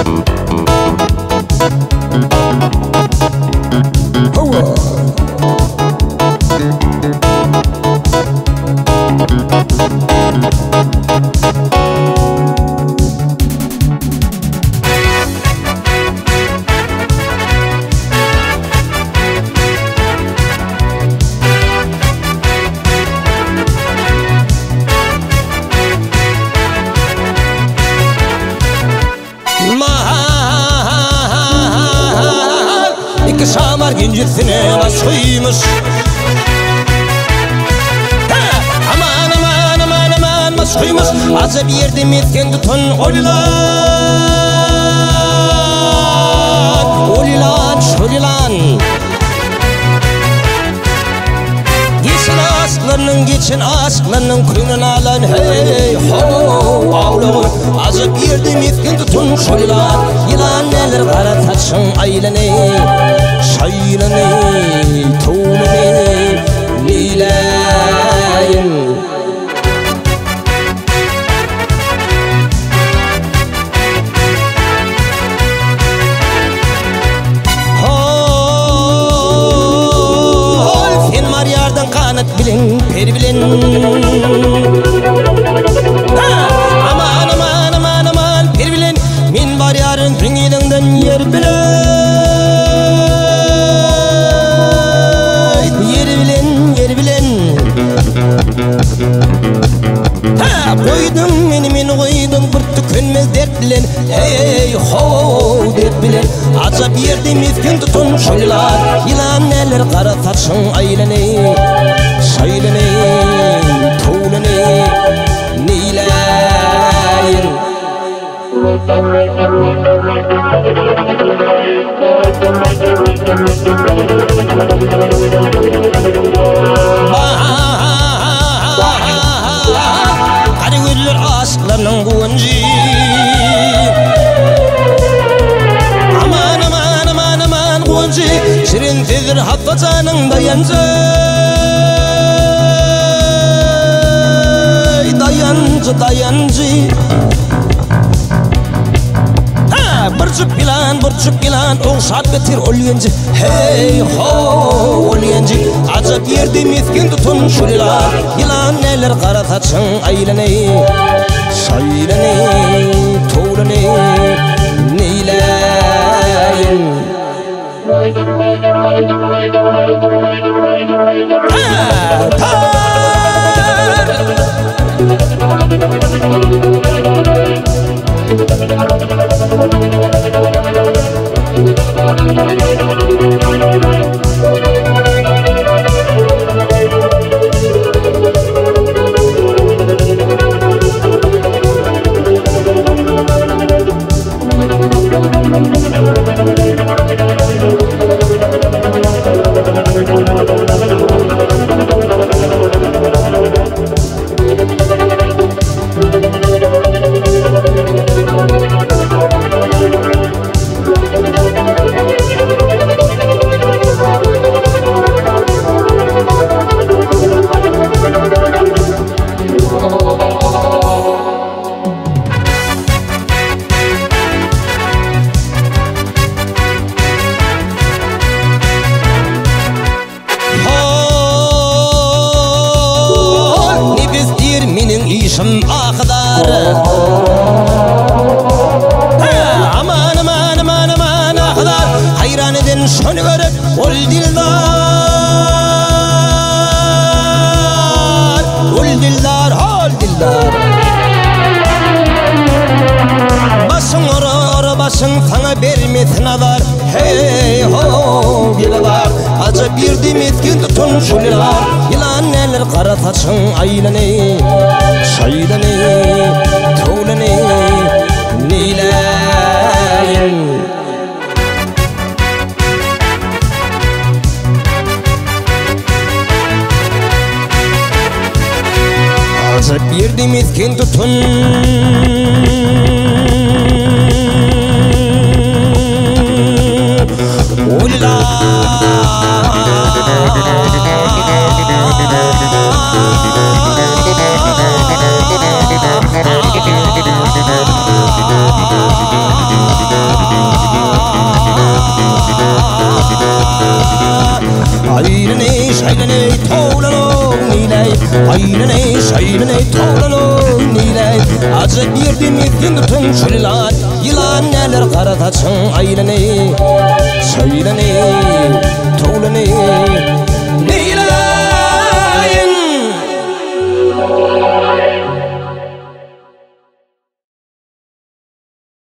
Şamar gincirtine başıymış. Aman aman aman aman başıymış. Azı bir yerde metken tutun olilan, olilan, şolilan. Geçin aşklarının, geçin aşklarının kuyunun alan. Hey ho ağlığın. Azı bir yerde metken tutun şolilan. Yılan neler kara taçın aylaney. Şaylani, tuğlani, nilayın. Hol, sen var yardan kanat bilin, peri bilin. Aman aman aman aman, peri bilin. Min var yarın dünyeden yer bilin. Koydum men koydum bir tükönmez dert bilen. Hey ho dert bilen. Azap yerde mezgin tutun şolilar. Yılan neler kara saçın aylaney. Şaylaney, tuğlaney, nilayın. Aşklarının guancı. Aman aman aman aman guancı. Şirin tedir hafazanın dayancı. Dayancı dayancı. Burçup bilan oğuşat betir olyancı. Hey ho olyancı. Acap yerde mezgin tutun şolilar. Yılan neler kara saçın aylaney. Şaylaney, tuğlaney, nilayın. Aman aman aman aman aklar. Hayran edin şunu görüp ol dildar. Ol dildar, ol dildar. Başın ora başın sana vermesin adar. Hey ho dildar. Acı bir demezkin tutun şolilar. Yılan neler kara saçın aylaney. Şaylaney, tuğlaney, nilayın. Azap yerde mezgin tutun ulilar. Ayrını şayrını toğlanı nilay Ayrını toğlanı nilay Acı bir mifkin tutun şulilar Yılan neler karataçın Ayrını şayrını toğlanı